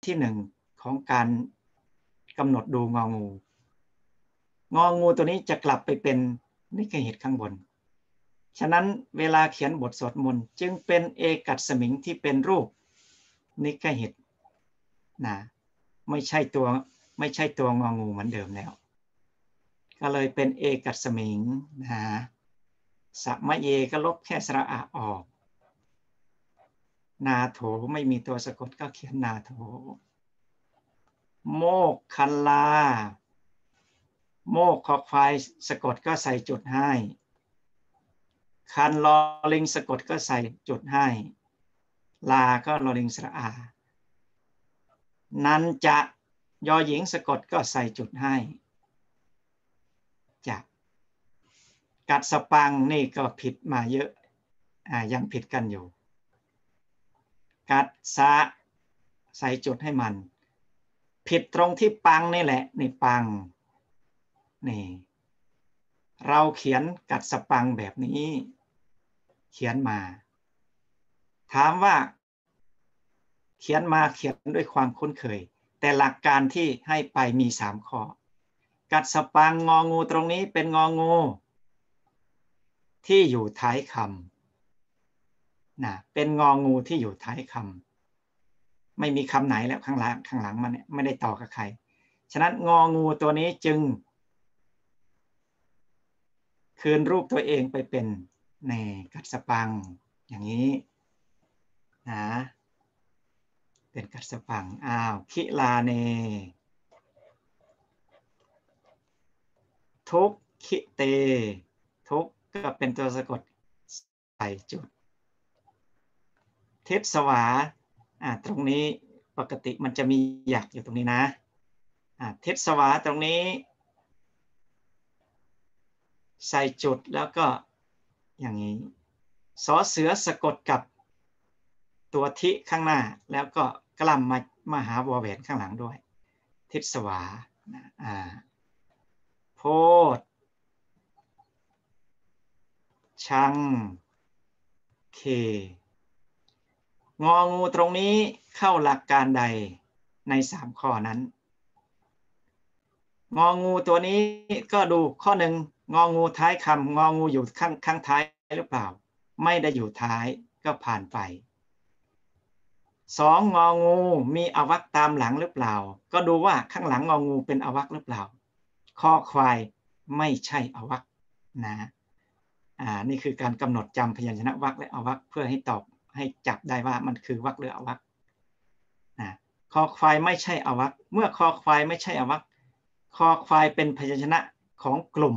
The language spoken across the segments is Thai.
ที่หนึ่งของการกำหนดดูงองูตัวนี้จะกลับไปเป็นนิกเหตุข้างบนฉะนั้นเวลาเขียนบทสวดมนต์จึงเป็นเอกัสสมิงที่เป็นรูปนิกเหตุนะไม่ใช่ตัวงองูเหมือนเดิมแล้วก็เลยเป็นเอกัสสมิงนะสมะเยก็ลบแค่สระอะออกนาโถไม่มีตัวสะกดก็เขียนนาโถโมกคันลาโมกคอควายสะกดก็ใส่จุดให้คันลอลิงสะกดก็ใส่จุดให้ลาก็ลอลิงสระอานันจะยอหญิงสะกดก็ใส่จุดให้จะกัดสปังนี่ก็ผิดมาเยอะยังผิดกันอยู่กัดสะใส่จุดให้มันผิดตรงที่ปังนี่แหละนี่ปังนี่เราเขียนกัดสปังแบบนี้เขียนมาถามว่าเขียนด้วยความคุ้นเคยแต่หลักการที่ให้ไปมี3ข้อกัดสปังงองูตรงนี้เป็นงองูที่อยู่ท้ายคำนะเป็นงองูที่อยู่ท้ายคำไม่มีคำไหนแล้วข้างหลังมันเนี่ยไม่ได้ต่อกับใครฉะนั้นงองูตัวนี้จึงคืนรูปตัวเองไปเป็นในกัดสปังอย่างนี้นะเป็นกัดสปังคิลาเนทุกขิเตทุกก็เป็นตัวสะกดใส่จุดทิศสวาตรงนี้ปกติมันจะมีหยักอยู่ตรงนี้นะทิศสวาตรงนี้ใส่จุดแล้วก็อย่างนี้สอเสือสะกดกับตัวทิข้างหน้าแล้วก็กลัมมาหาวอแหวนข้างหลังด้วยทิศสวาโพธชังเคงองูตรงนี้เข้าหลักการใดใน3ข้อนั้นงองูตัวนี้ก็ดูข้อหนึ่งงองูท้ายคำงองูอยู่ข้างท้ายหรือเปล่าไม่ได้อยู่ท้ายก็ผ่านไป2งองูมีอวักตามหลังหรือเปล่าก็ดูว่าข้างหลังงองูเป็นอวักหรือเปล่าคอควายไม่ใช่อวักนะนี่คือการกำหนดจำพยัญชนะวรรคและอวักเพื่อให้ตอบให้จับได้ว่ามันคือวรรคหรืออวักคอควายไม่ใช่อวักเมื่อคอควายไม่ใช่อวักคอควายเป็นพยัญชนะของกลุ่ม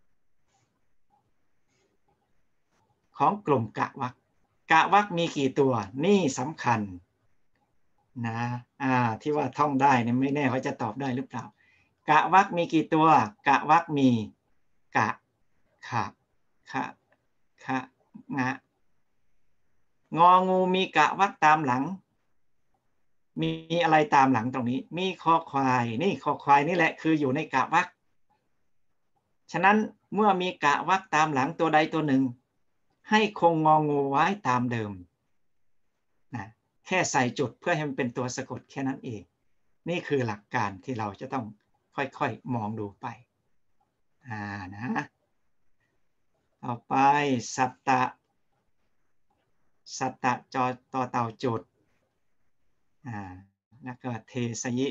กะวรรคมีกี่ตัวนี่สำคัญนะที่ว่าท่องได้เนี่ยไม่แน่ว่าจะตอบได้หรือเปล่ากะวรรคมีกี่ตัวกะวรรคมีกะขะคะคะงะงองูมีกะวรรคตามหลังมีอะไรตามหลังตรงนี้มีคอควายนี่คอควายนี่แหละคืออยู่ในกะวรรคฉะนั้นเมื่อมีกะวรรคตามหลังตัวใดตัวหนึ่งให้คงงองูไว้ตามเดิมนะแค่ใส่จุดเพื่อให้มันเป็นตัวสะกดแค่นั้นเองนี่คือหลักการที่เราจะต้องค่อยๆมองดูไปนะต่อไปสัตตะจอต่อเต่าจุดแล้วก็เทสยิ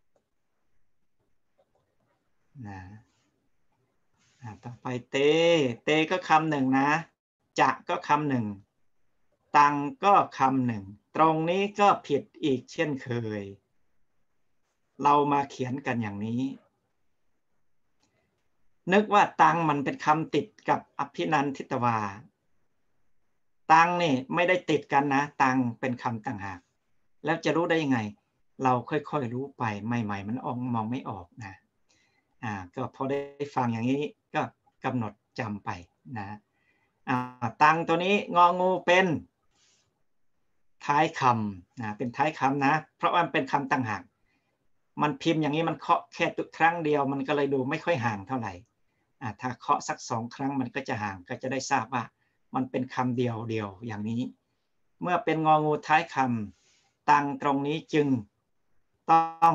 นะต่อไปเตก็คำหนึ่งนะจะก็คำหนึ่งตังก็คำหนึ่งตรงนี้ก็ผิดอีกเช่นเคยเรามาเขียนกันอย่างนี้นึกว่าตังมันเป็นคำติดกับอภินันทิตวาตังนี่ไม่ได้ติดกันนะตังเป็นคำต่างหากแล้วจะรู้ได้ยังไงเราค่อยๆรู้ไปใหม่ๆมันมองไม่ออกนะก็พอได้ฟังอย่างนี้ก็กำหนดจำไปนะตังตัวนี้งองูเป็นท้ายคำนะเป็นท้ายคำนะเพราะว่ามันเป็นคำต่างหากมันพิมพ์อย่างนี้มันเคาะแค่ครั้งเดียวมันก็เลยดูไม่ค่อยห่างเท่าไหร่ถ้าเคาะสัก2 ครั้งมันก็จะห่างก็จะได้ทราบว่ามันเป็นคำเดียวอย่างนี้เมื่อเป็นงองูท้ายคำตังตรงนี้จึงต้อง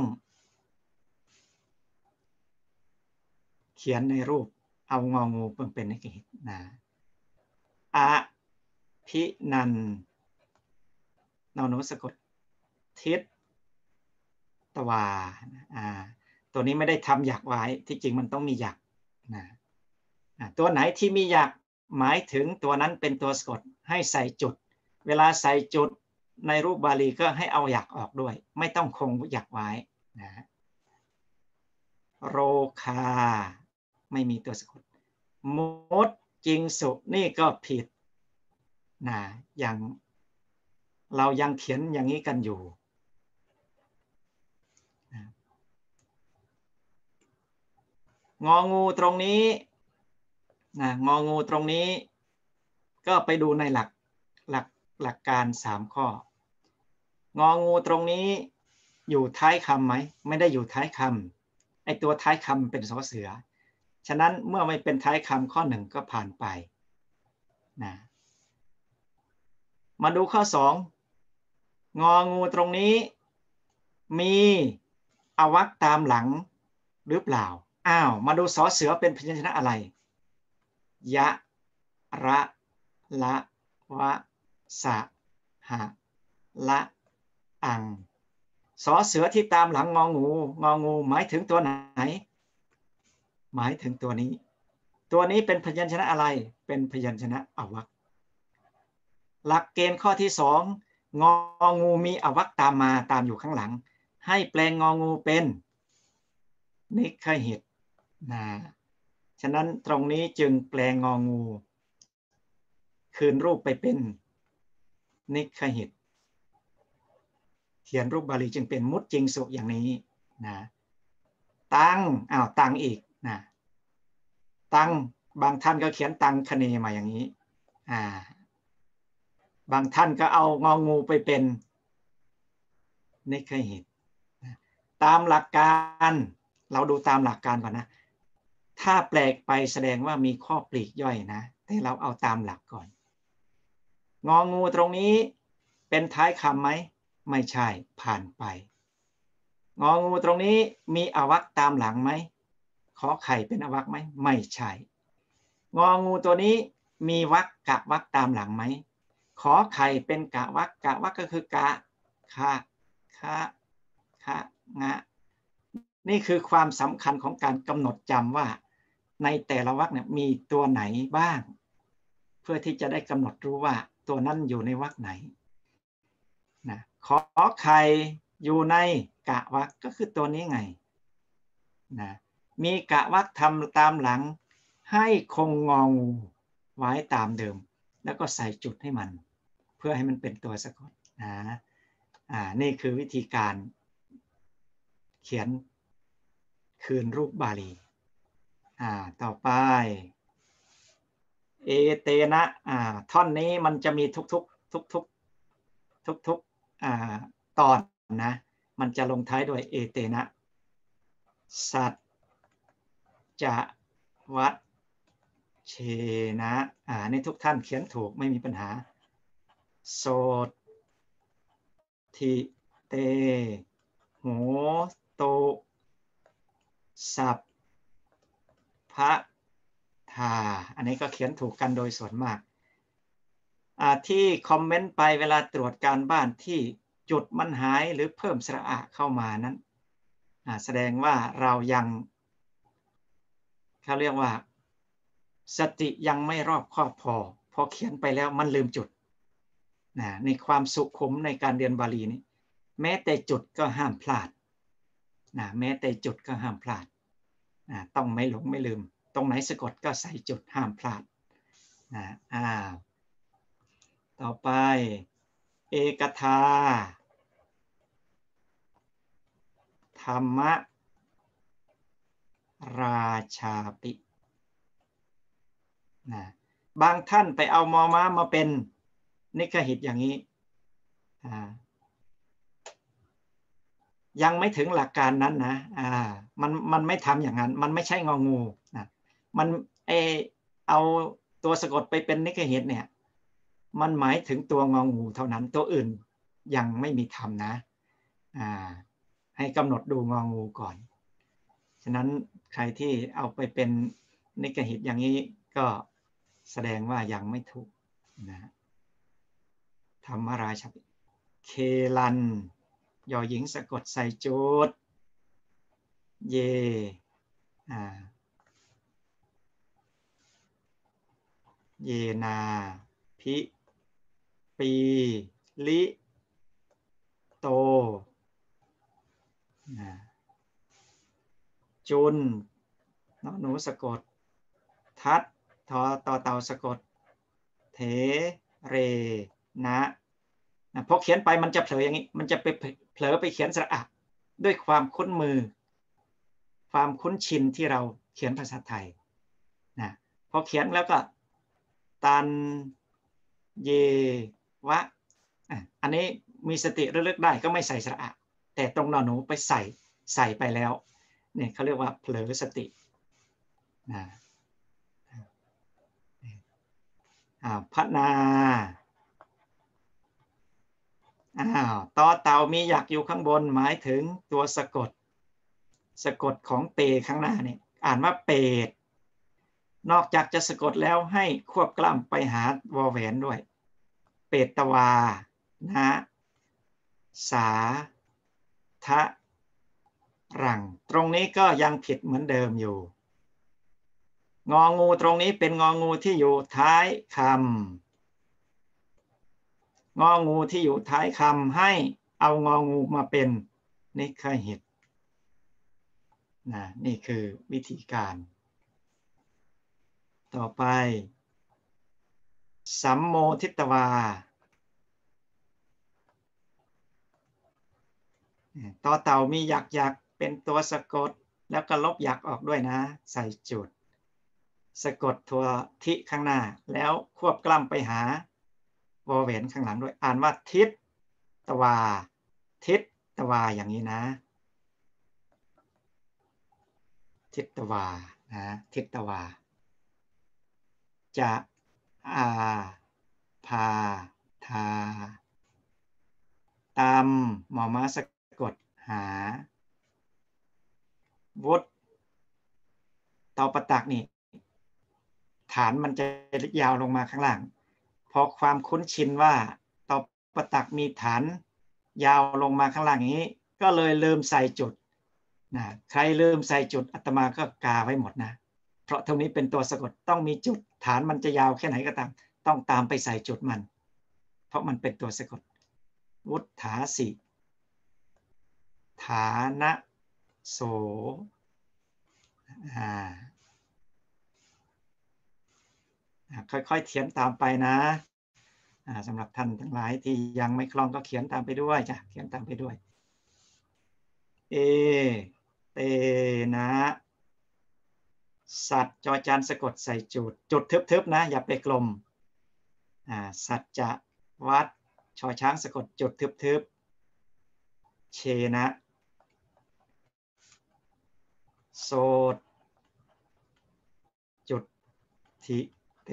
เขียนในรูปเอางองูเป็นนิกหิตนะอภินันนอนหนูสะกดทิศตวาตัวนี้ไม่ได้ทำหยักไว้ที่จริงมันต้องมีหยักนะตัวไหนที่มีหยักหมายถึงตัวนั้นเป็นตัวสะกดให้ใส่จุดเวลาใส่จุดในรูปบาลีก็ให้เอาหยักออกด้วยไม่ต้องคงหยักไว้นะโรคาไม่มีตัวสะกดมดจริงสุนี่ก็ผิดนะอย่างเรายังเขียนอย่างนี้กันอยู่งองูตรงนี้นะงองูตรงนี้ก็ไปดูในหลักการ3ข้ององูตรงนี้อยู่ท้ายคำไหมไม่ได้อยู่ท้ายคำไอตัวท้ายคำเป็นสอเสือฉะนั้นเมื่อไม่เป็นท้ายคำข้อ1ก็ผ่านไปนะมาดูข้อ2งองูตรงนี้มีอวรรคตามหลังหรือเปล่ามาดูสอเสือเป็นพยัญชนะอะไรยะระละวะสะหะละอังสอเสือที่ตามหลังงองูหมายถึงตัวไหนหมายถึงตัวนี้เป็นพยัญชนะอะไรเป็นพยัญชนะอวรรคหลักเกณฑ์ข้อที่2งองูมีอวรรคตามอยู่ข้างหลังให้แปลงงองูเป็นนิคหิตฉะนั้นตรงนี้จึงแปลงงองูคืนรูปไปเป็นนิคหิตเขียนรูปบาลีจึงเป็นมุตจิงสุอย่างนี้นะตังตังอีกนะตังบางท่านก็เขียนตังคเนมาอย่างนี้บางท่านก็เอางองูไปเป็นนิคหิตตามหลักการเราดูตามหลักการก่อนนะถ้าแปลกไปแสดงว่ามีข้อปลีกย่อยนะแต่เราเอาตามหลักก่อนงองูตรงนี้เป็นท้ายคำไหมไม่ใช่ผ่านไปงองูตรงนี้มีอวรรคตามหลังไหมขอไข่เป็นอวรรคไหมไม่ใช่งองูตัวนี้มีวรรคกะวรรคตามหลังไหมขอไข่เป็นกะวรรคก็คือกะคะงะนี่คือความสำคัญของการกำหนดจำว่าในแต่ละวรรคเนี่ยมีตัวไหนบ้างเพื่อที่จะได้กำหนดรู้ว่าตัวนั้นอยู่ในวรรคไหนนะขอไข่อยู่ในกะวรรคก็คือตัวนี้ไงนะมีกะวรรคทำตามหลังให้คงงองูไว้ตามเดิมแล้วก็ใส่จุดให้มันเพื่อให้มันเป็นตัวสะกดนะนี่คือวิธีการเขียนคืนรูปบาลีต่อไปเอเตนะท่อนนี้มันจะมีทุกตอนนะมันจะลงท้ายด้วยเอเตนะสัจจะวัดเชนะนี่ทุกท่านเขียนถูกไม่มีปัญหาโสทิเตโหโตสัพพะทาอันนี้ก็เขียนถูกกันโดยส่วนมากที่คอมเมนต์ไปเวลาตรวจการบ้านที่จุดมันหายหรือเพิ่มสระอะเข้ามานั้นแสดงว่าเรายังเขาเรียกว่าสติยังไม่รอบคอบพอเขียนไปแล้วมันลืมจุดในความสุขุมในการเรียนบาลีนี้แม้แต่จุดก็ห้ามพลาดแม้แต่จุดก็ห้ามพลาดต้องไม่หลงไม่ลืมตรงไหนสะกดก็ใส่จุดห้ามพลาดต่อไปเอกทาธรรมราชาปิบางท่านไปเอามอม้ามาเป็นนิคหิตอย่างนี้ยังไม่ถึงหลักการนั้นนะมันไม่ทำอย่างนั้นมันไม่ใช่งองูนะมันเอาตัวสะกดไปเป็นนิคหิตเนี่ยมันหมายถึงตัวงองูเท่านั้นตัวอื่นยังไม่มีทำนะให้ให้กำหนดดูงองูก่อนฉะนั้นใครที่เอาไปเป็นนิกหิตอย่างนี้ก็แสดงว่ายังไม่ถูกนะธรรมราชาเคลันยอหญิงสะกดใส่จุดเยเยนาพิปีลิโตจุนนหนูสะกดทัดทอต่อเต่าสะกดเถเรนะพอเขียนไปมันจะเผลออย่างนี้มันจะไปเผลอไปเขียนสระอะด้วยความคุ้นมือความคุ้นชินที่เราเขียนภาษาไทยนะพอเขียนแล้วก็ตันเยวะอันนี้มีสติระลึกได้ก็ไม่ใส่สระอะแต่ตรงนหนูไปใส่ไปแล้วเนี่ยเขาเรียกว่าเผลอสตินะพัฒนาต่อเต่ามีหยักอยู่ข้างบนหมายถึงตัวสะกดของเปข้างหน้าเนี่ยอ่านว่าเปดนอกจากจะสะกดแล้วให้ควบกล้ำไปหาวอแหวนด้วยเปตตวานะสาทะรังตรงนี้ก็ยังผิดเหมือนเดิมอยู่งองูตรงนี้เป็นงองูที่อยู่ท้ายคำงองูที่อยู่ท้ายคำให้เอางองูมาเป็นนิคหิตนี่คือวิธีการต่อไปสัมโมทิตวาต่อเต่ามีหยักเป็นตัวสะกดแล้วก็ลบหยักออกด้วยนะใส่จุดสะกดตัวทิข้างหน้าแล้วควบกล้ำไปหาวอแหวนข้างหลังด้วยอ่านว่าทิศตวาทิศตวาอย่างนี้นะทิศตวาทิศตวาจะอาพาทาตามหมอม้าสะกดหาวุฒตอประตักนี่ฐานมันจะยาวลงมาข้างล่างพอความคุ้นชินว่าตอประตักมีฐานยาวลงมาข้างล่างอย่างนี้ก็เลยลืมใส่จุดใครลืมใส่จุดอาตมาก็กาไว้หมดนะเพราะตรงนี้เป็นตัวสะกดต้องมีจุดฐานมันจะยาวแค่ไหนก็ตามต้องตามไปใส่จุดมันเพราะมันเป็นตัวสะกดวุฒาสิฐานะโสค่อยๆเขียนตามไปนะสำหรับท่านทั้งหลายที่ยังไม่คล่องก็เขียนตามไปด้วยจ้ะเขียนตามไปด้วยเอเตนะสัตว์จอจานสะกดใส่จุดทึบๆนะอย่าไปกลมสัจจะวัดชอช้างสะกดจุดทึบๆเชนะโสดจุดทิเต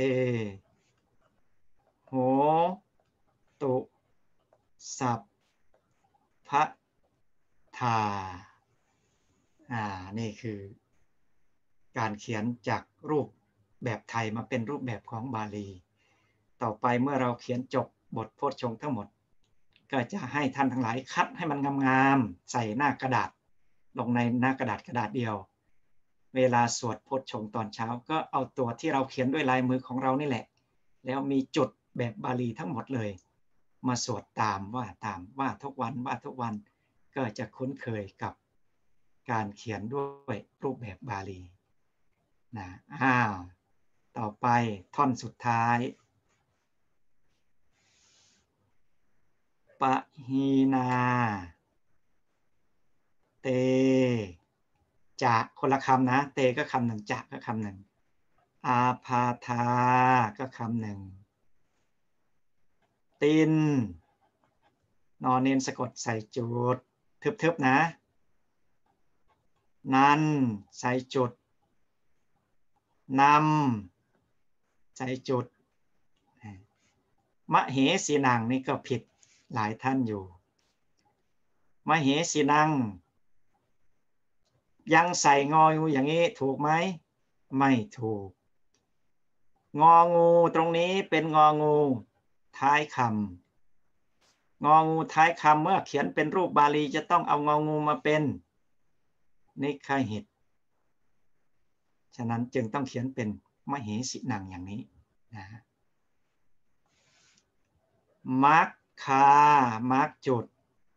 โหตุสัพพะทานี่คือการเขียนจากรูปแบบไทยมาเป็นรูปแบบของบาลีต่อไปเมื่อเราเขียนจบบทโพชฌงค์ทั้งหมดก็จะให้ท่านทั้งหลายคัดให้มันงามๆใส่หน้ากระดาษลงในหน้ากระดาษเดียวเวลาสวดโพชฌงค์ตอนเช้าก็เอาตัวที่เราเขียนด้วยลายมือของเรานี่แหละแล้วมีจุดแบบบาลีทั้งหมดเลยมาสวดตามว่าทุกวันก็จะคุ้นเคยกับการเขียนด้วยรูปแบบบาลีต่อไปท่อนสุดท้ายปะฮีนาเตจะคนละคำนะเตก็คำหนึ่งจะก็คำหนึ่งอาพาธาก็คำหนึ่งตินนอนเนนสะกดใส่จุดทึบๆนะนันใส่จุดนำใส่จุดมะเหสีนังนี่ก็ผิดหลายท่านอยู่มะเหสีนังยังใส่งองูอย่างนี้ถูกไหมไม่ถูกงองูตรงนี้เป็นงองูท้ายคำงองูท้ายคำเมื่อเขียนเป็นรูปบาลีจะต้องเอางองูมาเป็นนิคหิตฉะนั้นจึงต้องเขียนเป็นมเหสินังอย่างนี้นะมัคคามัคจุด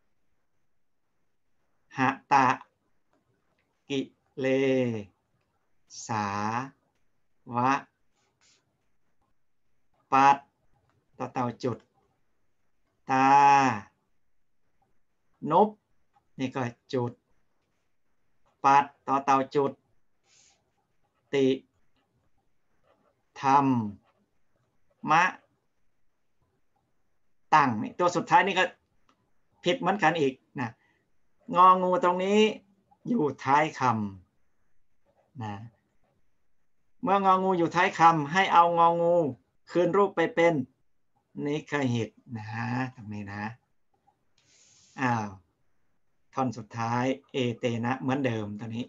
หะตะกิเลสาวะปัดต่อเต่าจุดตานบนี่ก็จุดปัดต่อเต่าจุดติธรรมมะตั้งตัวสุดท้ายนี่ก็ผิดเหมือนกันอีกนะงองูตรงนี้อยู่ท้ายคำนะเมื่ององูอยู่ท้ายคำให้เอางองูคืนรูปไปเป็นนิคหิตนะตรงนี้นะอ้าวท่อนสุดท้ายเอเตนะเหมือนเดิมตอนนี้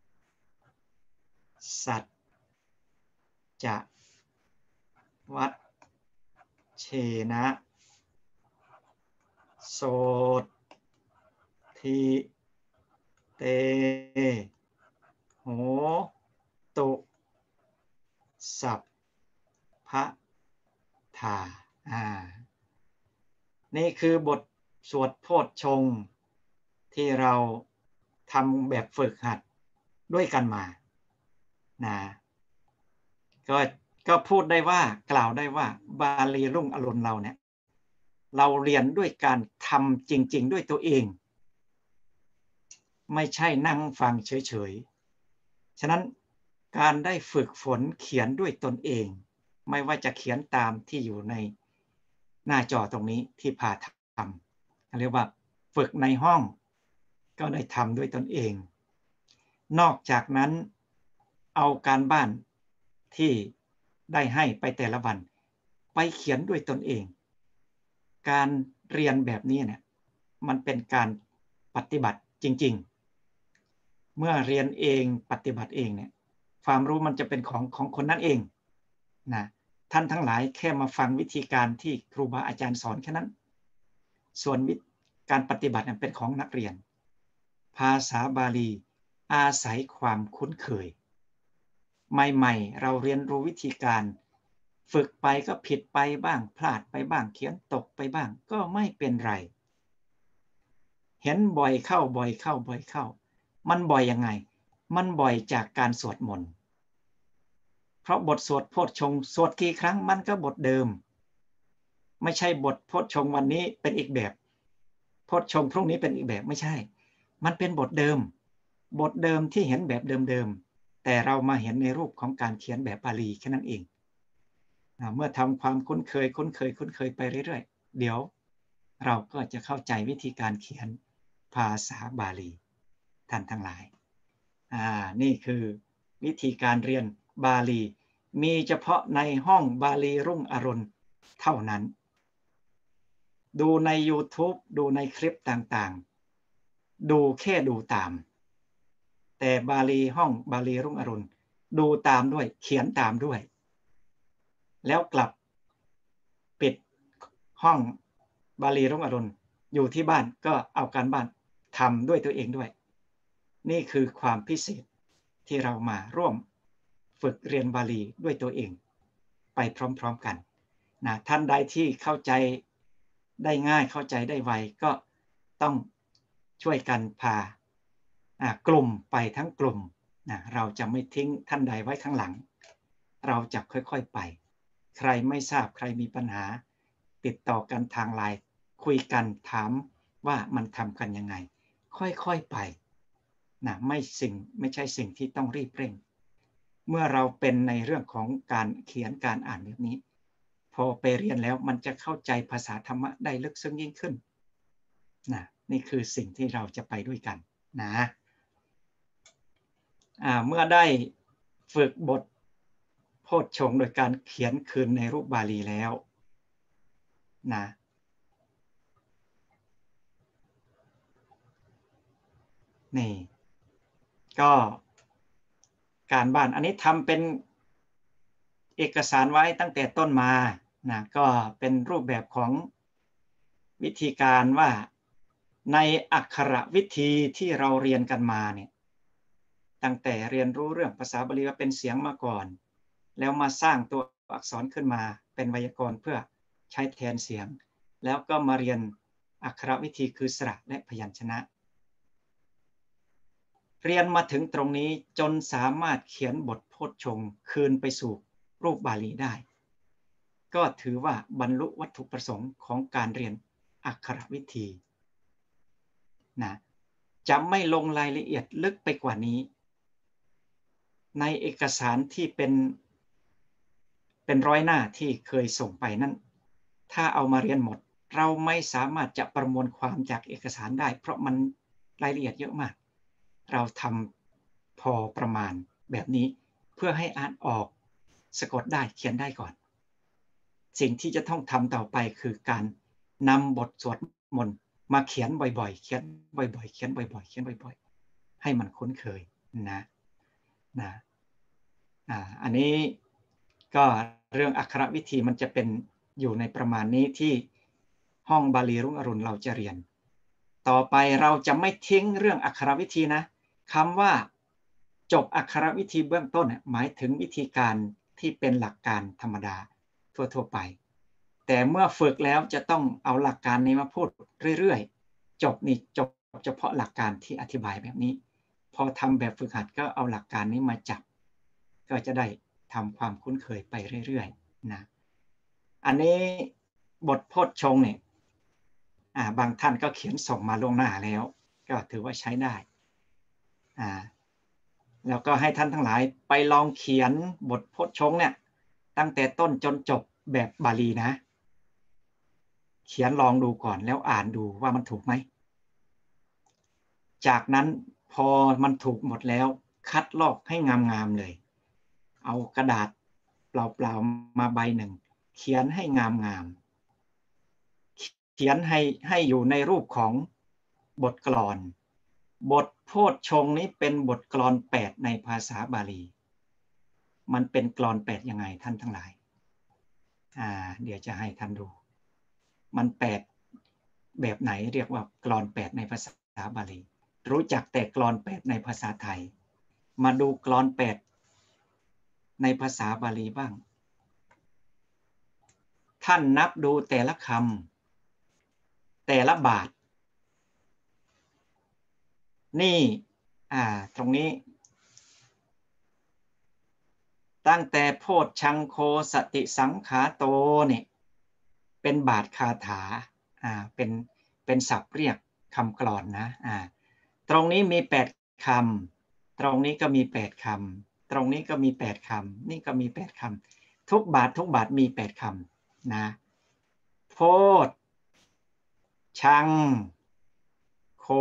สัจจะวัดเชนะโสทิเตโหตุสัพพะทานี่คือบทสวดโพชฌงค์ที่เราทำแบบฝึกหัดด้วยกันมานะก็พูดได้ว่ากล่าวได้ว่าบาลีรุ่งอรุณเราเนี่ยเราเรียนด้วยการทำจริงๆด้วยตัวเองไม่ใช่นั่งฟังเฉยๆฉะนั้นการได้ฝึกฝนเขียนด้วยตนเองไม่ว่าจะเขียนตามที่อยู่ในหน้าจอตรงนี้ที่พาทำเรียกว่าฝึกในห้องก็ได้ทำด้วยตนเองนอกจากนั้นเอาการบ้านที่ได้ให้ไปแต่ละวันไปเขียนด้วยตนเองการเรียนแบบนี้เนี่ยมันเป็นการปฏิบัติจริงๆเมื่อเรียนเองปฏิบัติเองเนี่ยความรู้มันจะเป็นของคนนั้นเองนะท่านทั้งหลายแค่มาฟังวิธีการที่ครูบาอาจารย์สอนแค่นั้นส่วนการปฏิบัติเป็นของนักเรียนภาษาบาลีอาศัยความคุ้นเคยใหม่ๆเราเรียนรู้วิธีการฝึกไปก็ผิดไปบ้างพลาดไปบ้างเขียนตกไปบ้างก็ไม่เป็นไรเห็นบ่อยเข้ามันบ่อยยังไงมันบ่อยจากการสวดมนต์เพราะบทสวดโพชฌงค์สวดกี่ครั้งมันก็บทเดิมไม่ใช่บทโพชฌงค์วันนี้เป็นอีกแบบโพชฌงค์พรุ่งนี้เป็นอีกแบบไม่ใช่มันเป็นบทเดิมที่เห็นแบบเดิมๆแต่เรามาเห็นในรูปของการเขียนแบบบาลีแค่นั้นเองเมื่อทำความคุ้นเคยไปเรื่อยๆเดี๋ยวเราก็จะเข้าใจวิธีการเขียนภาษาบาลีท่านทั้งหลายนี่คือวิธีการเรียนบาลีมีเฉพาะในห้องบาลีรุ่งอรุณเท่านั้นดูใน YouTube ดูในคลิปต่างๆดูแค่ดูตามแต่บาลีห้องบาลีรุ่งอรุณดูตามด้วยเขียนตามด้วยแล้วกลับปิดห้องบาลีรุ่งอรุณอยู่ที่บ้านก็เอาการบ้านทำด้วยตัวเองด้วยนี่คือความพิเศษที่เรามาร่วมฝึกเรียนบาลีด้วยตัวเองไปพร้อมๆกันนะท่านใดที่เข้าใจได้ง่ายเข้าใจได้ไวก็ต้องช่วยกันพากลุ่มไปทั้งกลุ่มนะเราจะไม่ทิ้งท่านใดไว้ข้างหลังเราจะค่อยๆไปใครไม่ทราบใครมีปัญหาติดต่อกันทางไลน์คุยกันถามว่ามันทำกันยังไงค่อยๆไปนะไม่ใช่สิ่งที่ต้องรีบเร่งเมื่อเราเป็นในเรื่องของการเขียนการอ่านแบบนี้พอไปเรียนแล้วมันจะเข้าใจภาษาธรรมะได้ลึกซึ้งยิ่งขึ้นนะนี่คือสิ่งที่เราจะไปด้วยกันนะเมื่อได้ฝึกบทโพชฌงค์โดยการเขียนคืนในรูปบาลีแล้วนะนี่ก็การบ้านอันนี้ทำเป็นเอกสารไว้ตั้งแต่ต้นมานะก็เป็นรูปแบบของวิธีการว่าในอักขระวิธีที่เราเรียนกันมาเนี่ยตั้งแต่เรียนรู้เรื่องภาษาบาลีว่าเป็นเสียงมาก่อนแล้วมาสร้างตัวอักษรขึ้นมาเป็นไวยากรณ์เพื่อใช้แทนเสียงแล้วก็มาเรียนอักขระวิธีคือสระและพยัญชนะเรียนมาถึงตรงนี้จนสามารถเขียนบทโพชฌงค์คืนไปสู่รูปบาลีได้ก็ถือว่าบรรลุวัตถุประสงค์ของการเรียนอักขระวิธีนะจะไม่ลงรายละเอียดลึกไปกว่านี้ในเอกสารที่เป็นร้อยหน้าที่เคยส่งไปนั้นถ้าเอามาเรียนหมดเราไม่สามารถจะประมวลความจากเอกสารได้เพราะมันรายละเอียดเยอะมากเราทำพอประมาณแบบนี้เพื่อให้อ่านออกสะกดได้เขียนได้ก่อนสิ่งที่จะต้องทำต่อไปคือการนำบทสวดมนต์มาเขียนบ่อยๆเขียนบ่อยๆเขียนบ่อยๆเขียนบ่อยๆให้มันคุ้นเคยนะอันนี้ก็เรื่องอักขระวิธีมันจะเป็นอยู่ในประมาณนี้ที่ห้องบาลีรุ่งอรุณเราจะเรียนต่อไปเราจะไม่ทิ้งเรื่องอักขระวิธีนะคำว่าจบอักขระวิธีเบื้องต้นหมายถึงวิธีการที่เป็นหลักการธรรมดาทั่วๆไปแต่เมื่อฝึกแล้วจะต้องเอาหลักการนี้มาพูดเรื่อยๆจบเฉพาะหลักการที่อธิบายแบบนี้พอทำแบบฝึกหัดก็เอาหลักการนี้มาจับก็จะได้ทำความคุ้นเคยไปเรื่อยๆนะอันนี้บทโพชฌงค์เนี่ยบางท่านก็เขียนส่งมาล่วงหน้าแล้วก็ถือว่าใช้ได้แล้วก็ให้ท่านทั้งหลายไปลองเขียนบทโพชฌงค์เนี่ยตั้งแต่ต้นจนจบแบบบาลีนะเขียนลองดูก่อนแล้วอ่านดูว่ามันถูกไหมจากนั้นพอมันถูกหมดแล้วคัดลอกให้งามๆเลยเอากระดาษเปล่าๆมาใบหนึ่งเขียนให้งามๆเขียนให้อยู่ในรูปของบทกลอนบทโพชฌงค์นี้เป็นบทกลอน8ในภาษาบาลีมันเป็นกลอน8ยังไงท่านทั้งหลายเดี๋ยวจะให้ท่านดูมัน8แบบไหนเรียกว่ากลอน8ในภาษาบาลีรู้จักแต่กลอน8ในภาษาไทยมาดูกลอน8ในภาษาบาลีบ้างท่านนับดูแต่ละคำแต่ละบาทนี่ตรงนี้ตั้งแต่โพชฌังโคสติสังขาโตเนี่ยเป็นบาทคาถาเป็นศัพท์เรียกคำกลอนนะตรงนี้มี8คำตรงนี้ก็มี8คำตรงนี้ก็มี8คำนี่ก็มี8คำทุกบาทมี8คำนะโพชชังโค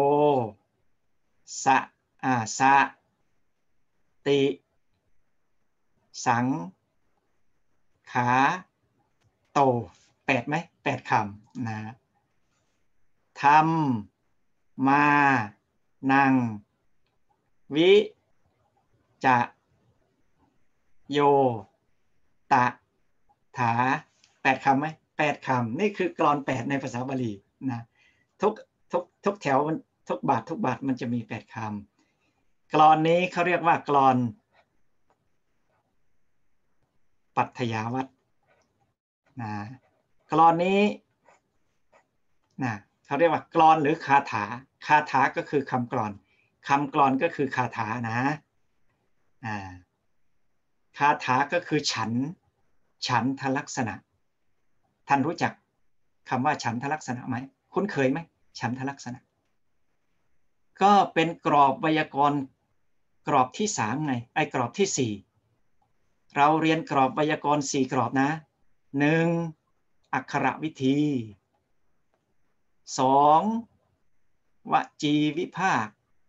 สะติสังขาโต8ไหม8คำนะธรรมมานังวิจะโยตะถา8คำไหม8คำนี่คือกลอน8ในภาษาบาลีนะทุกแถวทุกบาทมันจะมี8คำกลอนนี้เขาเรียกว่ากลอนปัทยาวัตรนะกลอนนี้นะเขาเรียกว่ากลอนหรือคาถาก็คือคำกลอนก็คือคาถานะคาถาก็คือฉันทลักษณะท่านรู้จักคำว่าฉันทลักษณะไหมคุ้นเคยไหมฉันทลักษณะก็เป็นกรอบไวยากรณ์กรอบที่3ไงกรอบที่4เราเรียนกรอบไวยากรณ์4กรอบนะ1อักขระวิธี2วจีวิภาค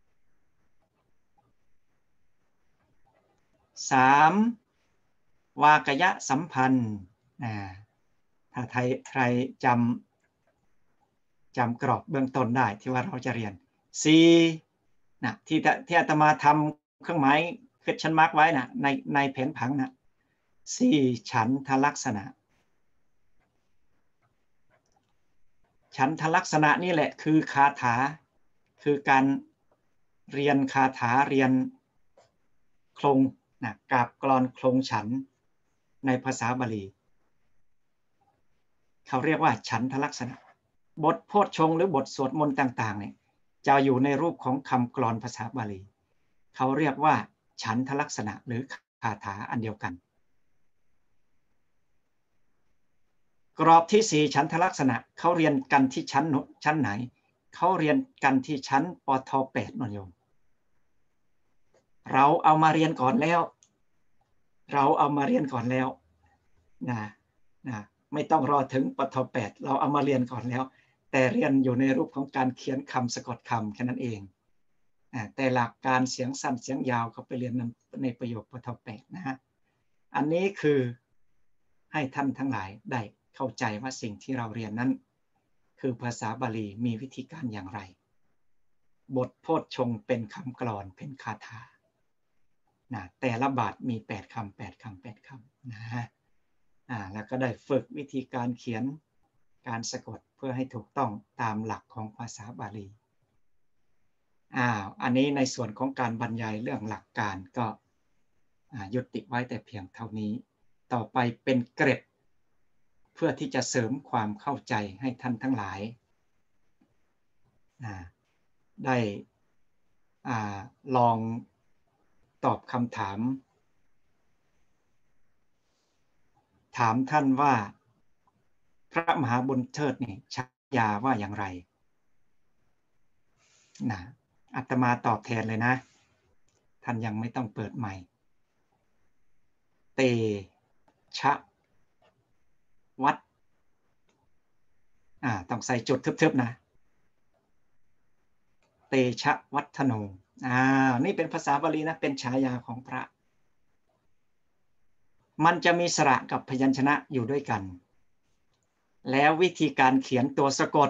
3วากยะสัมพันธ์ถ้าใครจำกรอบเบื้องต้นได้ที่ว่าเราจะเรียนนะที่อาตมาทำเครื่องหมายquestion markไว้นะในแผนผังนะ4ฉันทลักษณะฉันทลักษณะนี่แหละคือคาถาคือการเรียนคาถาเรียนโครงนะกาบกลอนโครงฉันในภาษาบาลีเขาเรียกว่าฉันทลักษณะบทโพชฌงค์หรือบทสวดมนต์ต่างๆเนี่ยจะอยู่ในรูปของคำกลอนภาษาบาลีเขาเรียกว่าฉันทลักษณะหรือคาถาอันเดียวกันกรอบที่4ฉันทลักษณะเขาเรียนกันที่ชั้นไหนเขาเรียนกันที่ชั้นปท8นนโยมเราเอามาเรียนก่อนแล้วนะไม่ต้องรอถึงปท8เราเอามาเรียนก่อนแล้วแต่เรียนอยู่ในรูปของการเขียนคำสะกดคำแค่นั้นเองแต่หลักการเสียงสั้นเสียงยาวเขาไปเรียนในประโยคปท8นะฮะอันนี้คือให้ท่านทั้งหลายได้เข้าใจว่าสิ่งที่เราเรียนนั้นคือภาษาบาลีมีวิธีการอย่างไรบทโพชฌงค์เป็นคำกลอนเป็นคาถานะแต่ละบาทมี8คำนะแล้วก็ได้ฝึกวิธีการเขียนการสะกดเพื่อให้ถูกต้องตามหลักของภาษาบาลีอันนี้ในส่วนของการบรรยายเรื่องหลักการก็ยุติไว้แต่เพียงเท่านี้ต่อไปเป็นเกร็ดเพื่อที่จะเสริมความเข้าใจให้ท่านทั้งหลายได้ลองตอบคำถามท่านว่าพระมหาบุญเทิดนี่ฉายาว่าอย่างไรนะอาตมาตอบแทนเลยนะท่านยังไม่ต้องเปิดใหม่เตชะวัดต้องใส่จุดทึบๆนะเตชะวัฒโนนี่เป็นภาษาบาลีนะเป็นฉายาของพระมันจะมีสระกับพยัญชนะอยู่ด้วยกันแล้ววิธีการเขียนตัวสะกด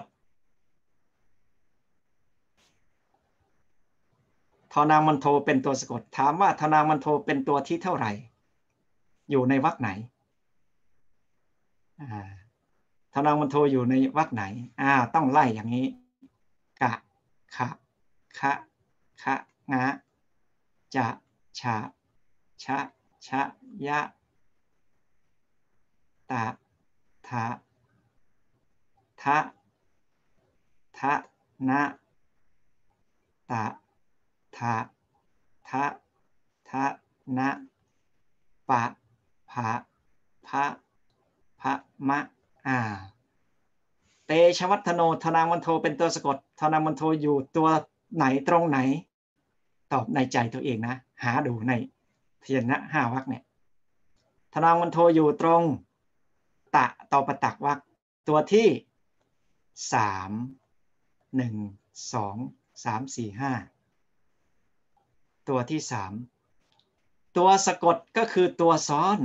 ทนางมันโทเป็นตัวสะกดถามว่าทนางมันโทเป็นตัวที่เท่าไหร่อยู่ในวรรคไหนทนางมันโทอยู่ในวรรคไหนต้องไล่อย่างนี้กะขะคะคะงะจะฉะชะชะยะตะทะทะทะนะตะทะทะทะนะปะผะพะพะมะเตชวัฒโนทนางวันโทเป็นตัวสะกดทนางวันโทอยู่ตัวไหนตรงไหนตอบในใจตัวเองนะหาดูในพยัญชนะ5 วรรคเนี่ยทนางวันโทอยู่ตรงตะต่อประตักวรรคตัวที่3 1 2 3 4 5ตัวที่3ตัวสะกดก็คือตัวซ้อน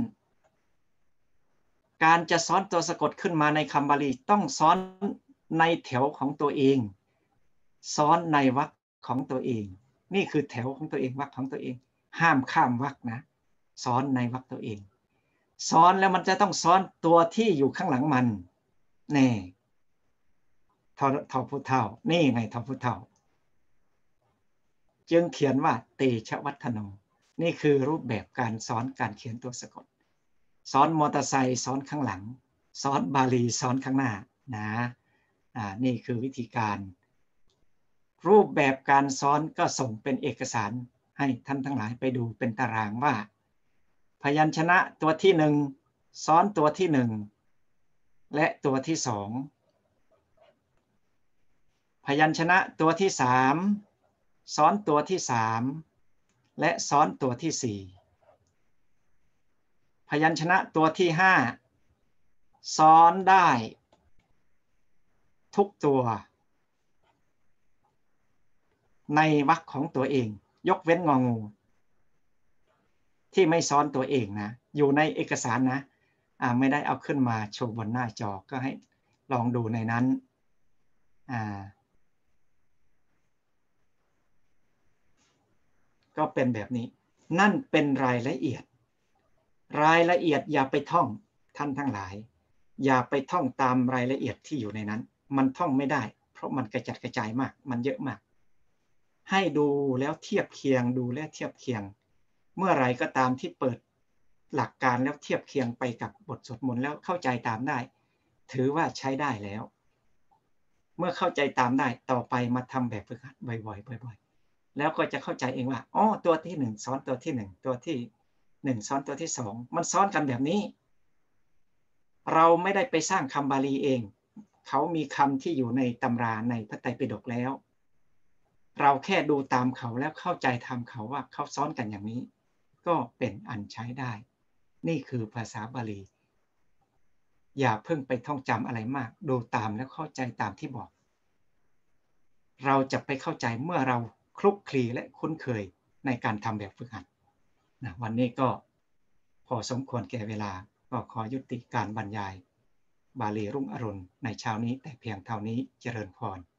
การจะซ้อนตัวสะกดขึ้นมาในคำบาลีต้องซ้อนในแถวของตัวเองซ้อนในวรรคของตัวเองนี่คือแถวของตัวเองวรรคของตัวเองห้ามข้ามวรรคนะซ้อนในวรรคตัวเองซ้อนแล้วมันจะต้องซ้อนตัวที่อยู่ข้างหลังมันนี่ทอพุเท่านี่ไงทอพุเท่าจึงเขียนว่าเตชะวัฒโนนี่คือรูปแบบการซ้อนการเขียนตัวสะกดซ้อนมอเตอร์ไซค์ซ้อนข้างหลังซ้อนบาลีซ้อนข้างหน้านะนี่คือวิธีการรูปแบบการซ้อนก็ส่งเป็นเอกสารให้ท่านทั้งหลายไปดูเป็นตารางว่าพยัญชนะตัวที่1ซ้อนตัวที่1และตัวที่2พยัญชนะตัวที่3ซ้อนตัวที่3และซ้อนตัวที่4พยัญชนะตัวที่5ซ้อนได้ทุกตัวในวรรคของตัวเองยกเว้นงองูที่ไม่ซ้อนตัวเองนะอยู่ในเอกสารนะไม่ได้เอาขึ้นมาโชว์บนหน้าจอก็ให้ลองดูในนั้นก็เป็นแบบนี้นั่นเป็นรายละเอียดอย่าไปท่องท่านทั้งหลายอย่าไปท่องตามรายละเอียดที่อยู่ในนั้นมันท่องไม่ได้เพราะมันกระจัดกระจายมากมันเยอะมากให้ดูแล้วเทียบเคียงดูและเทียบเคียงเมื่อไรก็ตามที่เปิดหลักการแล้วเทียบเคียงไปกับบทสวดมนต์แล้วเข้าใจตามได้ถือว่าใช้ได้แล้วเมื่อเข้าใจตามได้ต่อไปมาทำแบบฝึกหัดบ่อยๆแล้วก็จะเข้าใจเองว่าอ๋อตัวที่หนึ่งซ้อนตัวที่หนึ่งตัวที่หนึ่งซ้อนตัวที่สองมันซ้อนกันแบบนี้เราไม่ได้ไปสร้างคำบาลีเองเขามีคำที่อยู่ในตำราในพระไตรปิฎกแล้วเราแค่ดูตามเขาแล้วเข้าใจตามเขาว่าเขาซ้อนกันอย่างนี้ก็เป็นอันใช้ได้นี่คือภาษาบาลีอย่าเพิ่งไปท่องจำอะไรมากดูตามแล้วเข้าใจตามที่บอกเราจะไปเข้าใจเมื่อเราคลุกคลีและคุ้นเคยในการทำแบบฝึกหัดนะวันนี้ก็พอสมควรแก่เวลาก็ขอยุติการบรรยายบาลีรุ่งอรุณในเช้านี้แต่เพียงเท่านี้เจริญพร